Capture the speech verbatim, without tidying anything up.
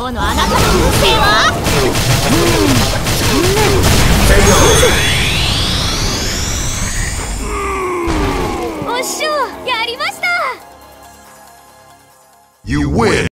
今日のあなたの運勢はおっしょ、やりました。 You win!